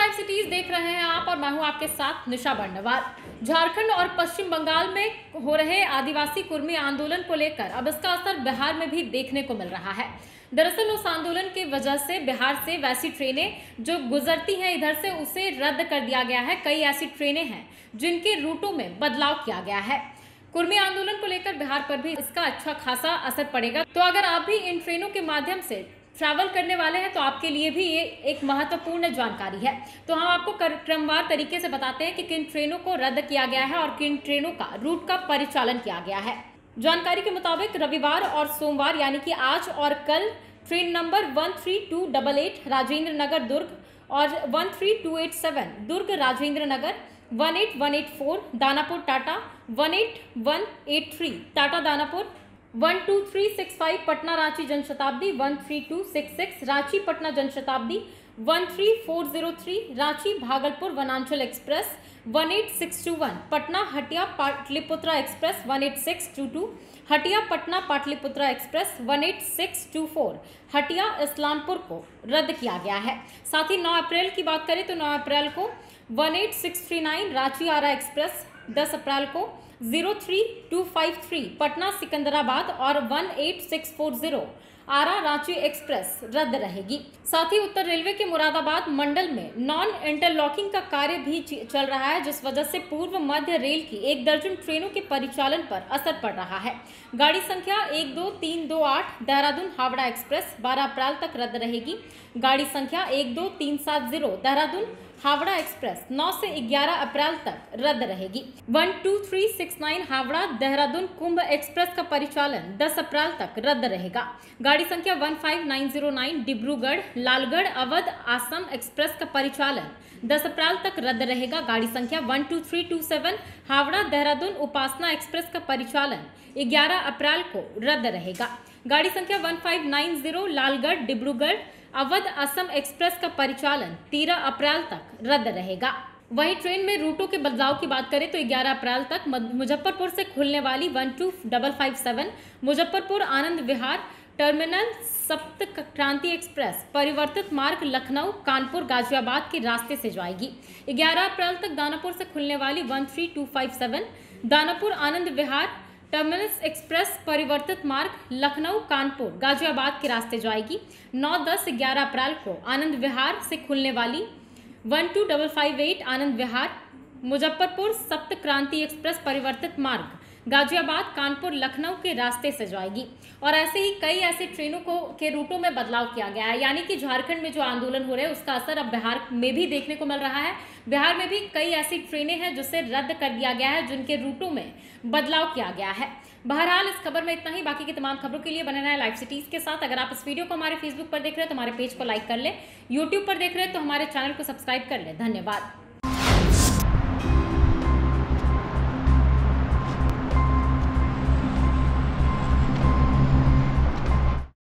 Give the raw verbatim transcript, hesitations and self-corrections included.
Live cities देख रहे हैं आप और मैं हूं आपके साथ निशा बंडवाल। झारखंड और पश्चिम बंगाल में हो रहे आदिवासी कुर्मी आंदोलन को लेकर अब इसका असर बिहार में भी देखने को मिल रहा है। दरअसल उस आंदोलन की वजह से बिहार से वैसी ट्रेनें जो गुजरती हैं इधर से उसे रद्द कर दिया गया है। कई ऐसी ट्रेनें हैं जिनके रूटों में बदलाव किया गया है। कुर्मी आंदोलन को लेकर बिहार पर भी इसका अच्छा खासा असर पड़ेगा। तो अगर आप भी इन ट्रेनों के माध्यम से ट्रैवल करने वाले हैं तो आपके लिए भी ये एक महत्वपूर्ण जानकारी है। तो हम आपको क्रमवार तरीके से बताते हैं कि किन ट्रेनों को रद्द किया गया है और किन ट्रेनों का रूट का परिचालन किया गया है। जानकारी के मुताबिक रविवार और सोमवार यानी कि आज और कल train number one three two double eight Rajendra Nagar Durg और one three two eight seven Durg Rajendra Nagar, one eight one eight four Danapur Tata, one eight one eight three Tata Danapur, one two three six five Patna Ranchi Janshatabdi, one three two six six Ranchi Patna Janshatabdi, one three four zero three Ranchi Bhagalpur Vananchal express, one eight six two one Patna Hatia Pataliputra express, one eight six two two Hatia Patna Pataliputra express, one eight six two four Hatia Islampur को रद्द किया गया है। साथ ही नौ अप्रैल की बात करें तो नौ अप्रैल को one eight six three nine Ranchi Ara express, दस अप्रैल को zero three two five three Patna Secunderabad और one eight six four zero Ara Ranchi express रद्द रहेगी। साथ ही उत्तर रेलवे के मुरादाबाद मंडल में नॉन इंटरलॉकिंग का कार्य भी चल रहा है, जिस वजह से पूर्व मध्य रेल की एक दर्जन ट्रेनों के परिचालन पर असर पड़ रहा है। गाड़ी संख्या एक दो तीन दो आठ देहरादून हावड़ा एक्सप्रेस बारह अप्रैल तक रद्द रहेगी। गाड़ी संख्या एक दो तीन सात जीरो देहरादून हावड़ा एक्सप्रेस नौ से ग्यारह अप्रैल तक रद्द रहेगी। One two three six nine Howrah Dehradun Kumbh express का परिचालन दस अप्रैल तक रद्द रहेगा। गाड़ी संख्या one five nine zero nine Dibrugarh Lalgarh Awadh Assam express का परिचालन दस अप्रैल तक रद्द रहेगा। गाड़ी संख्या one two three two seven Howrah Dehradun Upasana express का परिचालन ग्यारह अप्रैल को रद्द रहेगा। गाड़ी संख्या one five nine zero Lalgarh Dibrugarh Awadh Assam express का परिचालन तेरह अप्रैल तक रद्द रहेगा। वहीं ट्रेन में रूटों के बदलाव की बात करें तो ग्यारह अप्रैल तक मुजफ्फरपुर से खुलने वाली one two double five seven Muzaffarpur Anand Vihar terminal Sapt Kranti express परिवर्तित मार्ग लखनऊ कानपुर गाजियाबाद के रास्ते से जाएगी। ग्यारह अप्रैल तक दानापुर से खुलने वाली one three two five seven Danapur Anand Vihar terminus express परिवर्तित मार्ग लखनऊ कानपुर गाजियाबाद के रास्ते जाएगी। नौ दस ग्यारह अप्रैल को आनंद विहार से खुलने वाली one two double five eight Anand Vihar Muzaffarpur Sapt Kranti express परिवर्तित मार्ग गाजियाबाद कानपुर लखनऊ के रास्ते से जाएगी। और ऐसे ही कई ऐसे ट्रेनों को के रूटों में बदलाव किया गया है, यानी कि झारखंड में जो आंदोलन हो रहे हैं उसका असर अब बिहार में भी देखने को मिल रहा है। बिहार में भी कई ऐसी ट्रेनें हैं जिसे रद्द कर दिया गया है, जिनके रूटों में बदलाव किया गया है। बहरहाल इस खबर में इतना ही। बाकी की तमाम खबरों के लिए बने रहें लाइव सिटीज के साथ। अगर आप इस वीडियो को हमारे फेसबुक पर देख रहे हैं तो हमारे पेज को लाइक कर लें, यूट्यूब पर देख रहे हैं तो हमारे चैनल को सब्सक्राइब कर लें। धन्यवाद।